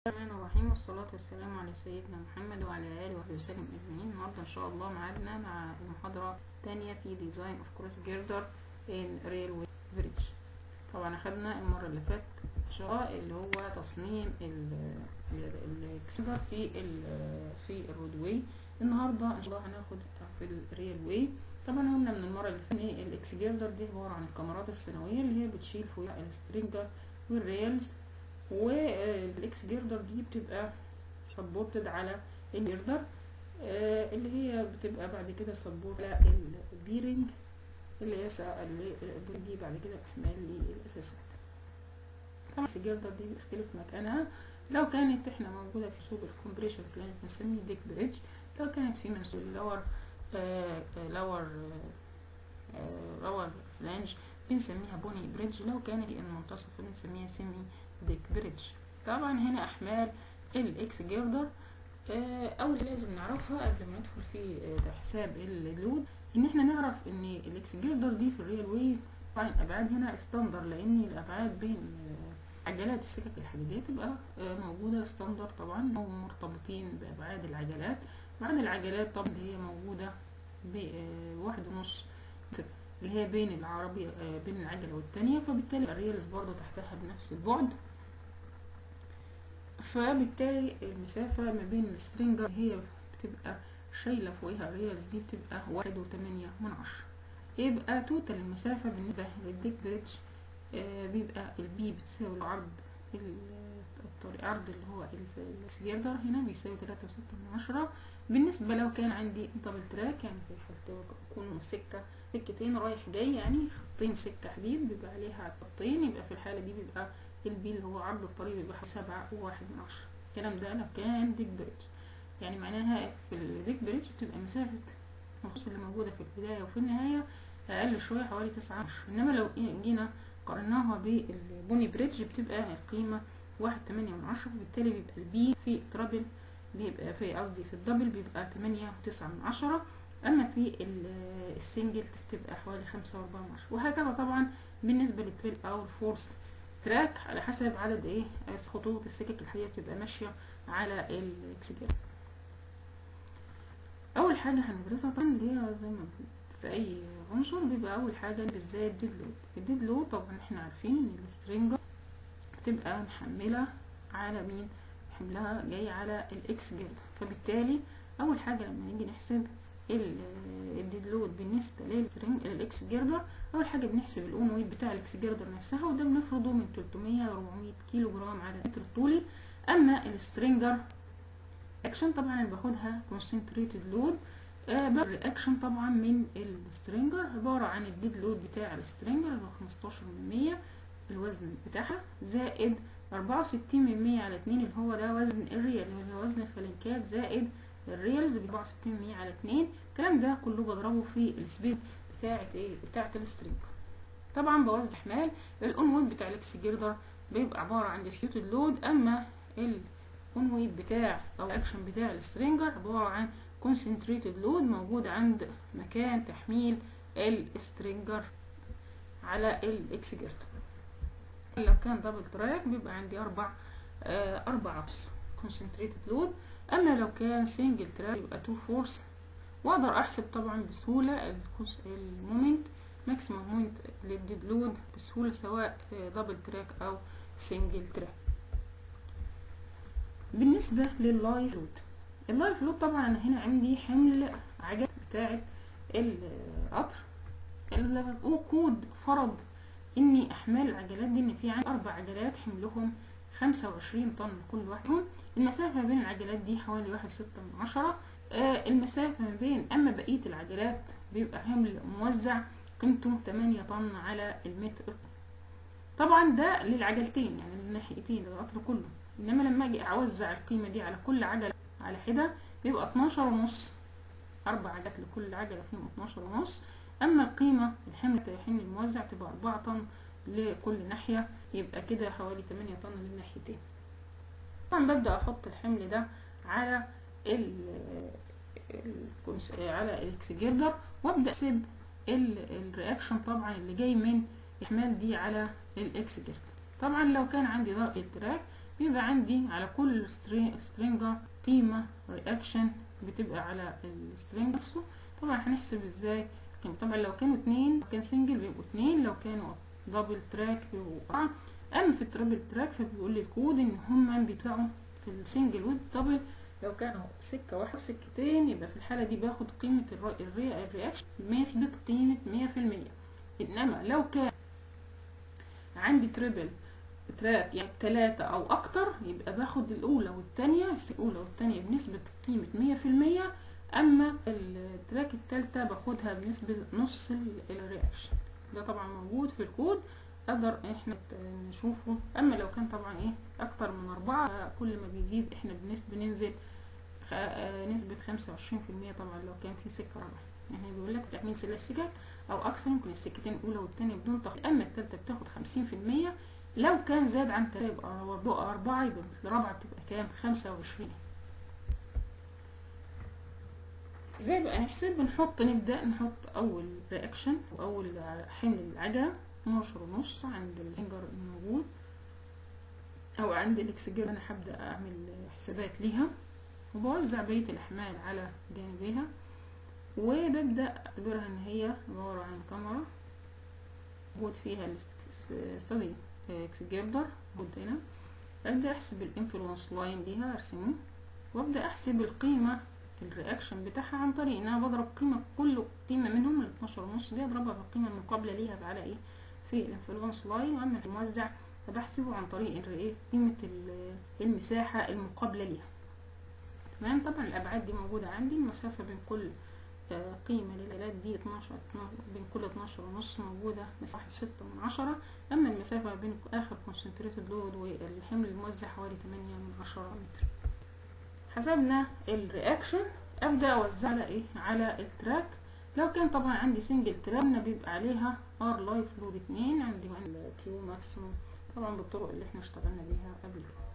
الرحمن الرحيم، والصلاة والسلام على سيدنا محمد وعلى آله وصحبه وسلم أجمعين. النهارده إن شاء الله معادنا مع المحاضرة الثانية في ديزاين اوف كروس جيردر ان ريلوي بريدج. طبعا أخدنا المرة اللي فاتت اللي هو تصميم الجيردر في الرودواي. النهارده إن شاء الله هناخد في الريلوي. طبعا قلنا من المرة اللي فاتت إن الإكس جيردر دي عبارة عن الكاميرات الصينية اللي هي بتشيل فوقها السترينجر والريلز، والاكس جيردر دي بتبقى سبورتد على الجيردر اللي هي بتبقى بعد كده سبورت على البيرنج اللي هي دي بعد كده احمال للاساسات. طبعا الاكس جيردر دي بيختلف مكانها. لو كانت احنا موجوده في سوق الكومبريشن فلانج بنسميه ديك بريدج، لو كانت في منسوب لور فلانج بنسميها بوني بريدج، لو كانت في المنتصف بنسميها سيمي ديك بريدج. طبعا هنا احمال الاكس جيردر اول لازم نعرفها قبل ما ندخل في حساب اللود، ان احنا نعرف ان الاكس جيردر دي في الريل واي طبعا الابعاد هنا ستاندر، لان الابعاد بين عجلات السكك الحديديه تبقى موجوده ستاندر طبعا، او مرتبطين بابعاد العجلات. بعد العجلات طبعا هي موجوده ب1.5 اللي هي بين العربية بين العجلة والتانية، فبالتالي الريلز برضو تحتها بنفس البعد، فبالتالي المسافة ما بين السترينجر هي بتبقى شايلة فوقها الريلز دي بتبقى 1.8. يبقى توتال المسافة بالنسبة للديك بريدج بيبقى البي بتساوي عرض الطريق، عرض اللي هو الجيردر هنا بيساوي 3.6. بالنسبة لو كان عندي دبل تراك، يعني في حالة يكون سكتين رايح جاي، يعني خطين سكة حديد بيبقى عليها خطين، يبقى في الحالة دي بيبقى البي اللي هو عرض الطريق بيبقى 7.1. الكلام ده لو كان ديك بريدج، يعني معناها في الديك بريدج بتبقى مسافة النص اللي موجودة في البداية وفي النهاية أقل شوية حوالي 9. إنما لو جينا قارناها بالبوني بريدج بتبقى القيمة 1.8، وبالتالي بيبقى البي في الترابل بيبقى في الدبل بيبقى 8.9، اما في السنجل بتبقى حوالي 5.4، وهكذا طبعا بالنسبه للتريل او الفورس تراك على حسب عدد خطوط السكك الحديديه بتبقى ماشيه على الاكس جيردر. اول حاجه هندرسها طبعا اللي هي زي ما في اي عنصر بيبقى اول حاجه بالذات الديد لود. الديد لود طبعا احنا عارفين ان السترينجر بتبقى محمله على مين؟ حملها جاي على الاكس جيردر، فبالتالي اول حاجه لما نيجي نحسب الديد لود بالنسبه للاكس جيردر، اول حاجه بنحسب الاون ويت بتاع الاكس جيردر نفسها، وده بنفرضه من 300 ل 400 كيلو جرام على المتر الطولي. اما السترينجر اكشن طبعا انا باخدها كونسنتريتد لود، بالرياكشن طبعا من السترينجر عباره عن الديد لود بتاع السترينجر اللي هو 15% الوزن بتاعها، زائد 64% على 2 اللي هو ده وزن الريال اللي هو وزن الفلنكات، زائد الريلز ب 64% على 2. الكلام ده كله بضربه في السبيد بتاعه السترينجر. طبعا بوزع احمال الاون ويت بتاع الاكس جيردر بيبقى عباره عن ديستريبيوتد لود، اما الاون ويت بتاع او الاكشن بتاع السترينجر عباره عن كونسنتريتد لود موجود عند مكان تحميل السترينجر على الاكس جيردر. لو كان دبل تراك بيبقى عندي 4 كونسنتريتد لود، اما لو كان سنجل تراك يبقى 2 فورس، واقدر احسب طبعا بسهوله المومنت ماكسيمم مومنت للديد لود بسهوله سواء دبل تراك او سنجل تراك. بالنسبه لللايف لود، اللايف لود طبعا انا هنا عندي حمل عجل بتاعه القطر، الوقود فرض اني احمال العجلات دي ان في عندي 4 عجلات حملهم 25 طن كل واحدهم. المسافه ما بين العجلات دي حوالي 1.6. المسافه ما بين اما بقيه العجلات بيبقى حمل موزع قيمته 8 طن على المتر. طبعا ده للعجلتين يعني للناحيتين القطر كله، انما لما اجي اوزع القيمه دي على كل عجله على حده بيبقى 12.5. 4 عجلات لكل عجله فيهم 12.5. اما القيمه الحمل الموزع تبقى 4 طن لكل ناحيه، يبقى كده حوالي 8 طن للناحيتين. طبعا ببدا احط الحمل ده على على الاكس جيردر، وابدا احسب الرياكشن طبعا اللي جاي من الاحمال دي على الاكس جيردر. طبعا لو كان عندي ضغط التراك بيبقى عندي على كل سترينجر قيمة رياكشن بتبقى على السترينج نفسه. طبعا هنحسب ازاي؟ طبعا لو كانوا اتنين، لو كان سنجل بيبقوا اتنين، لو كانوا دبل تراك بيبقوا 4. اما في الترابل تراك فبيقول لي الكود ان هما بيدفعوا في السنجل والدبل لو كانوا سكة واحدة وسكتين، يبقى في الحالة دي باخد قيمة الرياكشن بنسبة قيمة 100%. انما لو كان عندي تريبل تراك يعني 3 او اكتر، يبقى باخد الاولى والتانية بنسبة قيمة 100%. اما التراك التالتة باخدها بنسبة نص الرياكشن. ده طبعا موجود في الكود، اقدر احنا نشوفه. اما لو كان طبعا اكتر من 4، كل ما بيزيد احنا بننزل نسبة 25%. طبعا لو كان في سكة رابعة، يعني بيقول لك تأمين 3 سكك او اكثر، ممكن السكتين الاولى والتانية بدون تخفيض. اما التالتة بتاخد 50%. لو كان زاد عن 3 يبقى 4، يبقى الرابعة بتبقى كام؟ 25. ازاي بقى نحسب؟ نبدأ نحط اول رياكشن واول حمل العجلة 12.5 عند الزنجر الموجود او عند الاكسجير. انا هبدأ اعمل حسابات ليها وبوزع بقية الاحمال على جانبيها، وببدأ اعتبرها ان هي عبارة عن كاميرا موجود فيها الستادي اكسجيردر موجود هنا. ابدأ احسب الانفلونس لاين ليها، ارسمه وابدأ احسب القيمة الرياكشن بتاعها عن طريق ان انا بضرب كل قيمة منهم ال 12.5 دي اضربها بالقيمة المقابلة ليها على في الانفلونس لاين. واما الموزع فبحسبه عن طريق قيمة المساحة المقابلة ليها. تمام. طبعا الابعاد دي موجودة عندي، المسافة بين كل قيمة للآلات دي 12 بين كل 12.5 موجودة مساحة 6/10. اما المسافة بين اخر كونسنتريتد لود والحمل الموزع حوالي 8/10 متر. حسبنا الرياكشن، ابدا اوزع على التراك. لو كان طبعا عندي سنجل تراك بيبقى عليها ار لايف لود 2 عندي كيو ماكسيموم، طبعا بالطرق اللي احنا اشتغلنا بيها قبل كده.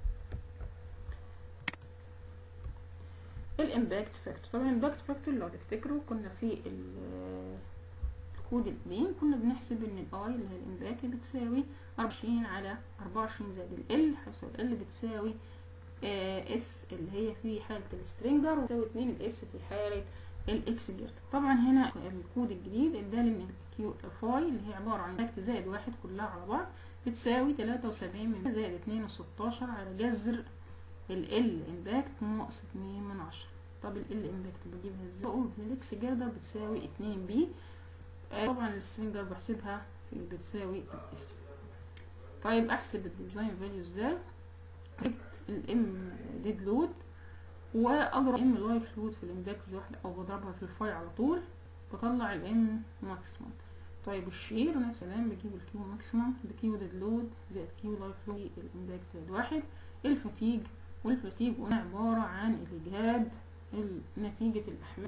الامباكت فاكتور، طبعا الامباكت فاكتور لو تفتكروا كنا في الكود القديم كنا بنحسب ان الاي اللي هي الامباكت بتساوي 24 على 24 زائد ال، حيث ال بتساوي اس اللي هي في حالة السترينجر وتساوي 2 الاس في حالة الاكسجيرت. طبعا هنا الكود الجديد ادالي ان الكيو فاي اللي هي عبارة عن امباكت زائد 1 كلها على بعض بتساوي 73 زائد 2.16 على جذر ال امباكت ناقص 2/10. طب ال امباكت بجيبها ازاي؟ بقول ان الاكسجيردر بتساوي 2 بي. طبعا السترينجر بحسبها بتساوي الاس. طيب احسب الديزاين فاليو ازاي؟ جبت الام ديد لود واضرب ام لايف لود في الامباكت واحده او بضربها في الفاي على طول بطلع الام ماكسيموم. طيب الشير نفس الكلام، بجيب الكيو ماكسيموم بكيو ديد لود زائد كيو لايف لود الامباكت زائد 1. الفاتيج قلنا عباره عن الاجهاد نتيجه الاحمال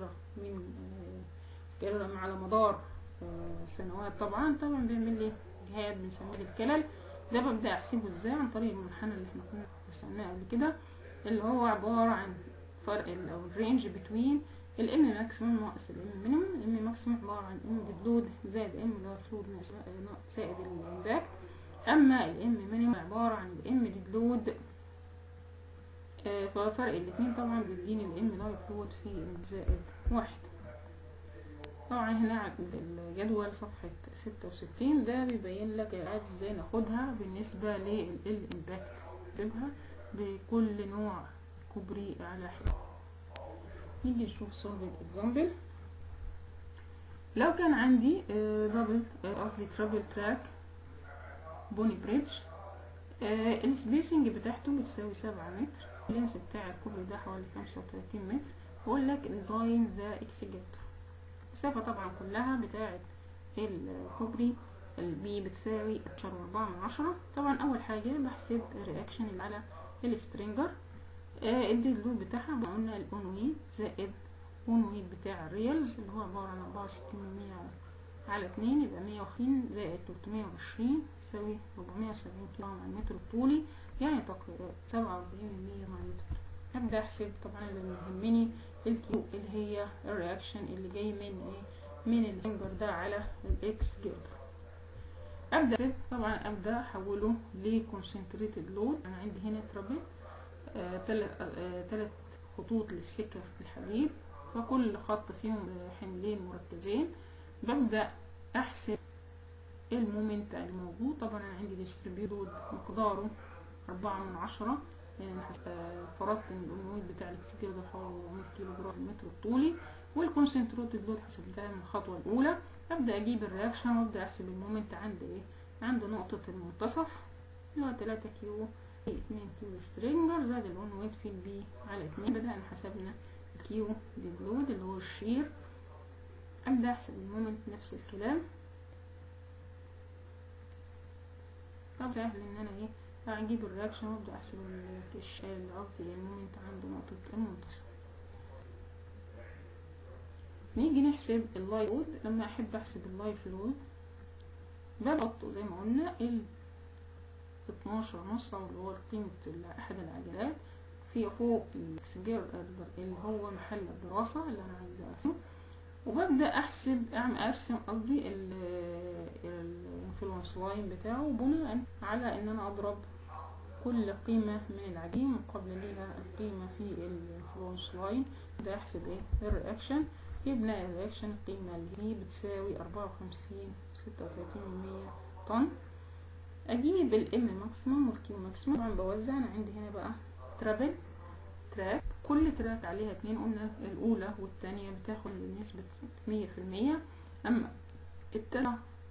متكرره على مدار سنوات. طبعا بيعمل لي اجهاد بنسميه الكلل. ده ببدأ احسبه ازاي؟ عن طريق المنحنى اللي احنا كنا رسمناه قبل كده، اللي هو عبارة عن فرق او الرينج بتوين الام ماكسيموم ناقص الام مينيموم. الام ماكسيموم عبارة عن ام ديد لود زائد ام لايف لود زائد الامباكت. اما الام مينيموم عبارة عن الام ديد لود، ففرق الاتنين طبعا بيديني الام لايف لود في زائد 1. طبعا هنا عند الجدول صفحة 66 ده بيبين لك ازاي ناخدها بالنسبة للإمباكت، نحسبها بكل نوع كوبري على حدة. نيجي نشوف صورة الإكزامبل. لو كان عندي ترابل تراك بوني بريدج، السبيسنج بتاعته بتساوي 7 متر، اللينس بتاع الكوبري ده حوالي 35 متر. بقول لك ديزاين ذا اكسجيتور، المسافة طبعا كلها بتاعة الكوبري البي بتساوي 4/10. طبعا اول حاجة بحسب الرياكشن اللي على السترينجر. الديد لود بتاعها قلنا الاون ويت زائد اون ويت بتاع الريالز اللي هو عبارة عن 64 على 2 يبقى 150 زائد 320 يساوي 470 كيلو على المتر الطولي، يعني تقريبا 47% مع المتر. هبدأ احسب طبعا اللي يهمني الكيو اللي هي الرياكشن اللي جاي من الفنجر ده على الاكس جيردر. ابدا احسب، طبعا ابدا احوله لكونسنتريتد لود. انا عندي هنا ترابل، تلات خطوط للسكة في الحديد، وكل خط فيهم حملين مركزين. ببدأ احسب المومنت الموجود. طبعا انا عندي ديستريبيوت لود مقداره 4/10، يعني فرضت ان الانويت بتاع الاكسكير ده حوالي 100 كيلو جرام المتر الطولي، والكونسنتريتد لود حسبتها من الخطوة الاولى. ابدأ اجيب الرياكشن وابدأ احسب المومنت عند ايه، عند نقطة المنتصف اللي هو 3 كيلو 2 كيلو سترينجر زائد الون ويت في البي على 2. بدأنا حسبنا الكيو للود اللي هو الشير. ابدأ احسب المومنت نفس الكلام. طب سهل ان انا ايه اجيب الرياكشن وابدأ احسب قصدي المومنت عند نقطة المنتصف. نيجي نحسب اللايف لود. لما احب احسب اللايف لود بحط زي ما قلنا 12.5 اللي هو قيمة احد العجلات في فوق الجيردر اللي هو محل الدراسة اللي انا عايزة احسبه، وببدأ ارسم قصدي الانفلونس لاين بتاعه بناء على ان انا اضرب كل قيمة من العجين مقابل ليها القيمة في الانفلونس لاين. ببدأ احسب ايه الرياكشن. يبنى الرياكشن القيمة اللي هي بتساوي 54.36 طن. اجيب الام ماكسيمم والكيو ماكسيمم. طبعا بوزع. انا عندي هنا بقى ترابل تراك، كل تراك عليها 2. قلنا الاولى والثانيه بتاخد نسبه 100%، اما التالتة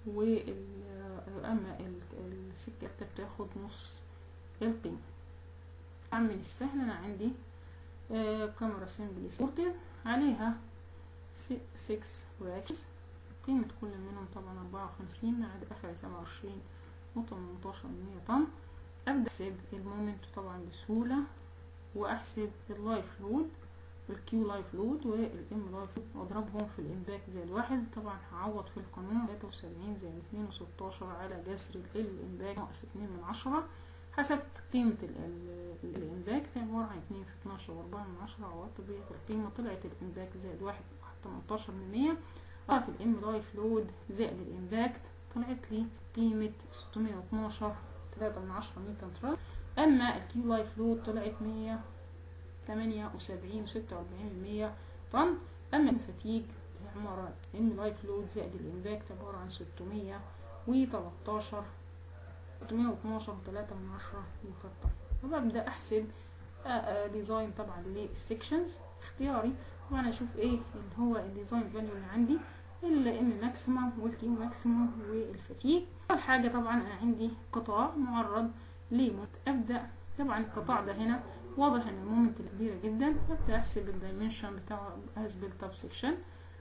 اما السكه بتاخد نص القيمه. طبعا من السهل انا عندي كاميرا سيمبلي سورتد عليها 6 راكس، قيمه كل منهم طبعا 54 مع اخر 27.18 طن. ابدا احسب المومنت طبعا بسهوله، واحسب اللايف لود والكيو لايف لود والام لايف لود واضربهم في الامباكت زائد 1. طبعا هعوض في القانون 73 زائد 2.16 على جذر الامباكت ناقص 2/10. حسبت قيمة الامباكت عبارة عن 2 في 12.4، عوضت بيها في القيمة طلعت الامباكت زائد 1.18%. في الام لايف لود زائد الامباكت طلعت لي قيمة 612.3 نيوتن تران. اما الكيو لايف لود طلعت 178.46 طن. اما الفتيج عبارة عن لايف لود زائد الامباكت عبارة عن 612.3 نيوتن طن. وببدأ احسب ديزاين طبعا للسكشنز اختياري. طبعا اشوف ايه اللي هو الديزاين فاليو اللي عندي، الام ماكسيمم والكيو ماكسيمم والفتيج. اول حاجه طبعا انا عندي قطاع معرض لمومنت. ابدا طبعا القطاع ده هنا واضح ان المومنت كبيره جدا. ابدا احسب الدايمنشن بتاعه از بيلت اب سكشن.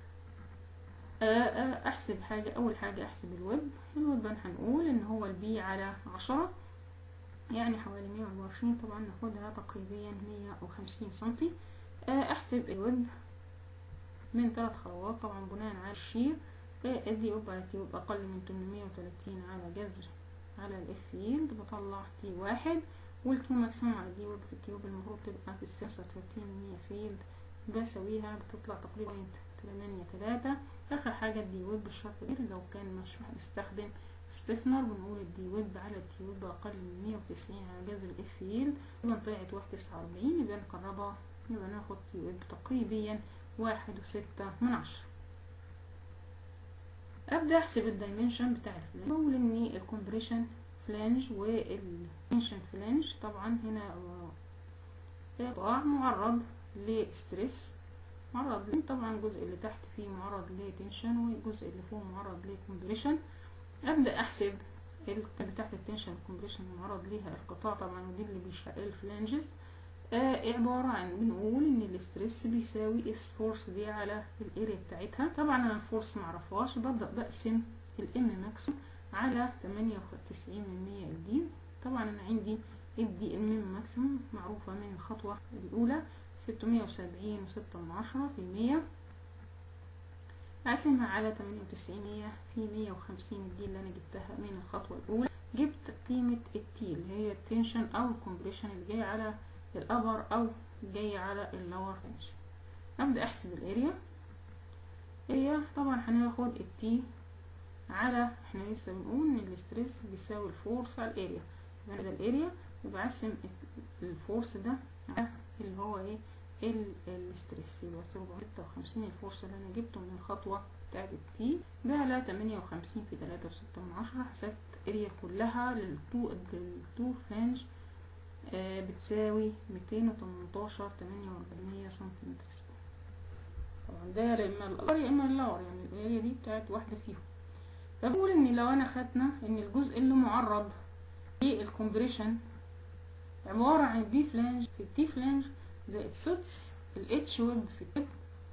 احسب اول حاجه احسب الويب هنقول ان هو البي على 10 يعني حوالي 124. طبعا ناخدها تقريبا 150 سنتي. احسب الويب من 3 خطوات طبعا بناء على الشير. دي على تيوب اقل من 830 على جذر على الاف يلد بطلع تي 1، والكيو ماكسيمم على دي ويب في التيوب المفروض تبقى في 36 فيلد بسويها بتطلع تقريبا 8.3. اخر حاجه الدي ويب بالشرط دي لو كان مش هنستخدم ستيفنر بنقول الدي ويب على التيوب اقل من 190 على جذر الاف يلد يبقى طلعت 1.49. يبقى نقربها يبقى ناخد تي ويب تقريبا 1.6. ابدا احسب الدايمنشن بتاع الفلانج. بقول ان الكومبريشن فلانج والتنشن فلانج طبعا هنا قطاع معرض لستريس، معرض طبعا الجزء اللي تحت فيه معرض لتنشن والجزء اللي فوق معرض لكومبريشن. ابدا احسب بتاعت التنشن والكومبريشن معرض ليها القطاع طبعا، ودي اللي بيشق الفلانجز. عبارة عن بنقول ان الاسترس بيساوي اس فورس دي على الاريا بتاعتها. طبعا انا الفورس معرفهاش، ببدأ بقسم الام ماكسيمم على 98% الدي. طبعا انا عندي الدي الام ماكسيمم معروفة من الخطوة الاولى 670.6%، اقسمها على 98 في 150 الدي اللي انا جبتها من الخطوة الاولى. جبت قيمة التي اللي هي التنشن او الكومبريشن اللي جاي على الابر او جاي على اللور رينج. ابدا احسب الاريا. طبعا هناخد التي على، احنا لسه بنقول ان الاسترس بيساوي الفورس على الاريا، يبقى نزل الاريا يبقى اقسم الفورس ده على اللي هو ايه الاسترس، يبقى 456 الفورس اللي انا جبته من الخطوه بتاعت التي ده على 58 في 3.6، حسبت اريا كلها للتو فلانج بتساوي 218.48 سنتيمتر سكوير. طبعا ده يا اما الار يا اما اللور، يعني الاريا دي بتاعت واحده فيهم. فبقول ان لو انا خدنا ان الجزء اللي معرض للكمبريشن عباره عن البي فلانج في التي فلانج زائد سدس الاتش ويب في التب،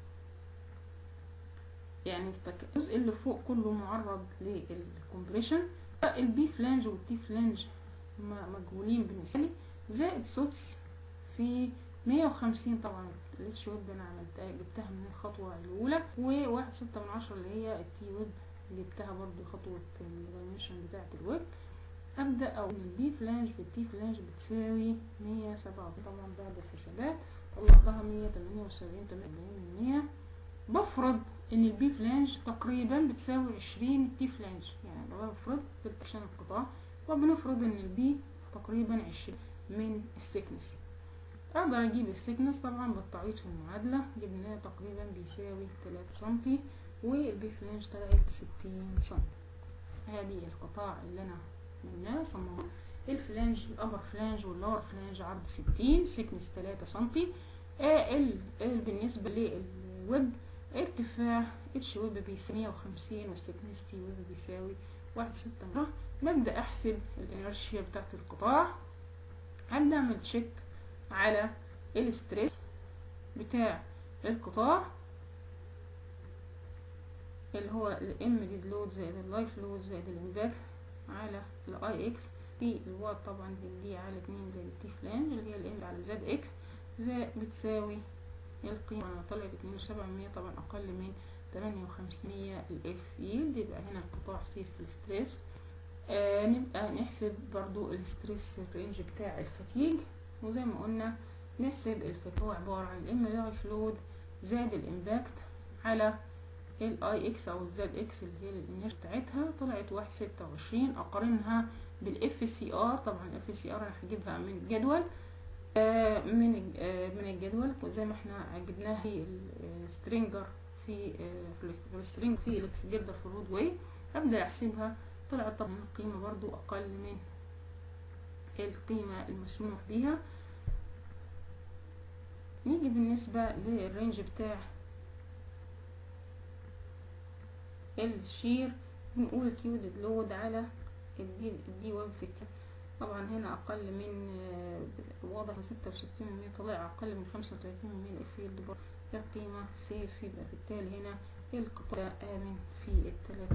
يعني الجزء اللي فوق كله معرض للكمبريشن، البي فلانج والتي فلانج مجهولين بالنسبه لي، زائد سدس في 150. طبعا الاتش ويب انا عملتها جبتها من الخطوه الاولى، و1.6 اللي هي التي ويب جبتها برضو خطوه الدايمنشن بتاعه الويب. ابدا او البي فلانج في التي فلانج بتساوي 107، طبعا بعد الحسابات طلعتها 178.88%. بفرض ان البي فلانج تقريبا بتساوي 20 التي فلانج، يعني لو بفرض بالتشان القطاع وبنفرض ان البي تقريبا 20 من السكنس، اقدر اجيب السكنس طبعا بالتعويض في المعادله، جبناه تقريبا بيساوي 3 سنتي والبي فلانج طلعت 60 سنتي. هذه القطاع اللي انا عملناه صممناه، الفلانج الابر فلانج واللور فلانج عرض 60، سكنس 3 سنتي. بالنسبه للويب ارتفاع اتش ويب بيساوي 150 والسكنس تي ويب بيساوي 1.6. ببدا احسب الانرشيا بتاعت القطاع، هبدا اعمل تشيك على الستريس بتاع القطاع اللي هو الام ديد لود زائد اللايف لود زائد الامباكت على الاي اكس في الوات، طبعا دي على 2 زائد التي فلانج اللي هي الام على زد اكس زائد بتساوي القيمة طلعت 2.7%، طبعا اقل من 5800 الاف يلد، يبقى هنا القطاع سيف في الستريس. نبقى نحسب برضو الستريس رينج بتاع الفتيج، وزي ما قلنا نحسب الفتيج هو عبارة عن الام لايف لود زائد الامباكت على الاي اكس او الزد اكس اللي هي الانرجي بتاعتها، طلعت 1.26. اقارنها بالاف سي ار، طبعا الاف سي ار انا هجيبها من الجدول من الجدول، وزي ما احنا جبناها في السترينجر في السترينج في الاكس جردر في الرود واي، ابدا احسبها طلعت طبعا القيمه برضو اقل من القيمه المسموح بيها. نيجي بالنسبه للرينج بتاع الشير، بنقول الكيودد لود على الدي ويب في التي، طبعا هنا اقل من واضح 66%، طلع اقل من 35% الفيلد بار، ده قيمة سيف، يبقى بالتالي هنا القطاع امن في الثلاث.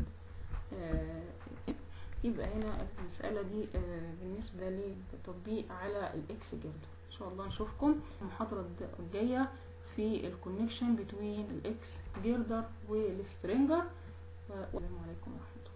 يبقى هنا المسألة دي بالنسبة للتطبيق على الاكس جردر. ان شاء الله نشوفكم المحاضرة الجاية في الكونكشن بين الاكس جردر والسترينجر، والسلام عليكم ورحمة الله.